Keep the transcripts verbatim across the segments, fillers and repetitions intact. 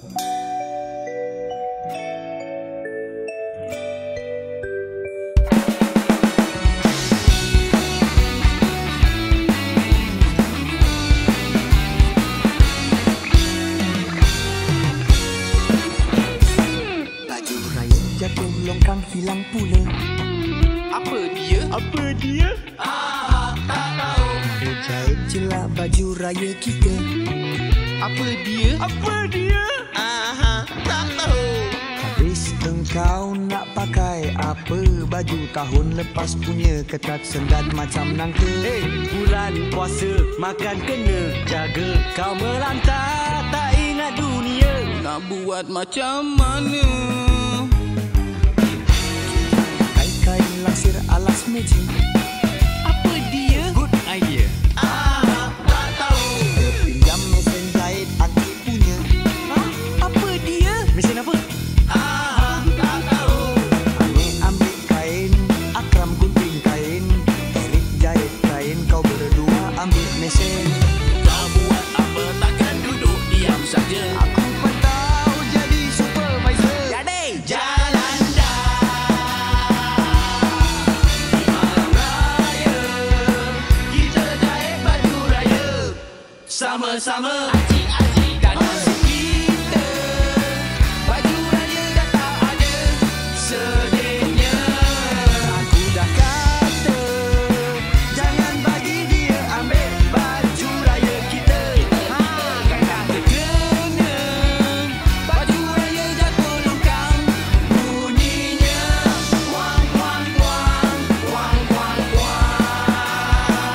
Jatuh longkang hilang pula. Apa dia? Apa dia? Ah, tak tahu. Jahit jelak baju raya kita. Apa dia? Apa dia? Ah, tak tahu. Habis engkau nak pakai apa? Baju tahun lepas punya ketat sendat macam nangka. Hey, bulan puasa makan kena jaga. Kau melantar tak ingat dunia. Nak buat macam mana? Kain langsir alas meja. Apa dia? Good idea. Ah, tak tahu. Kita pinjam mesin jahit anti punya. Ha? Apa dia? Mesin apa? Ah, tak tahu. Ambil ambil kain, Akram gunting kain, Erik jahit kain, kau berdua ambil mesin. Kau buat apa takkan duduk diam saja. Aku pun tahu jadi supervisor. Jadi jalan dah. Di malam raya kita jahit baju raya. Sama-sama acik-acik dan asyik kita. Baju raya dah tak ada sedihnya. Aku dah kata jangan bagi dia ambil baju raya kita. Ha, kadang kena baju raya jatuh longkang. Bunyinya wang wang wang wang wang wang.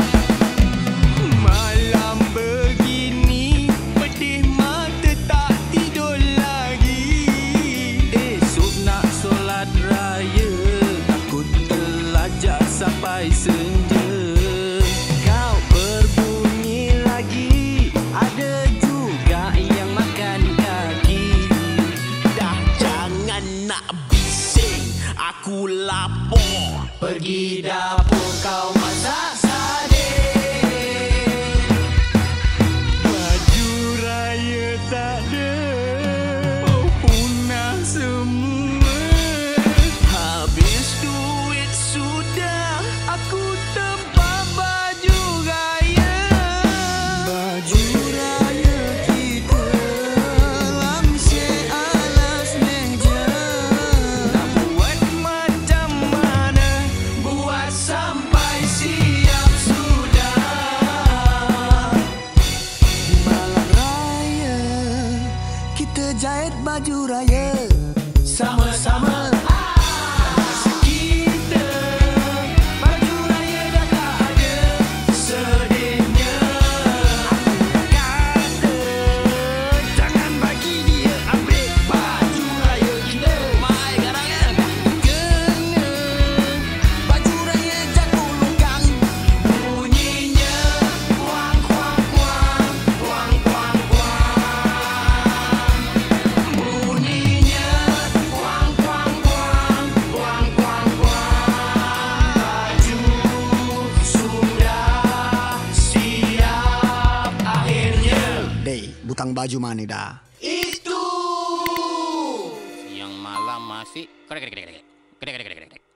Malam begini pedih mata tak tidur lagi. Esok nak solat raya takut terlajak sampai senja. Kau berbunyi lagi, ada juga yang makan kaki. Dah jangan nak bising, aku lapor. Pergi dapur kau masak sardin. Baju raya tak ada, oh, punah semua. Habis duit sudah, aku tempat baju raya. Baju raya kita langsir alas meja. Nak buat macam mana? Buat sampai siap sudah. Di malam raya kita jahit baju raya. Sama-sama kita. Baju raya dah tak ada sedihnya. Kata jangan bagi dia ambil Baju raya kita. Mai garangnya kena baju raya jatuh longkang. Bunyinya wang wang wang wang wang wang. Bunyinya wang wang wang wang wang wang. Baju sudah siap akhirnya. Dey, butang baju mana dah? Itu Yang malam masih. Kedek kedek kedek kedek. Kedek kedek kedek kedek.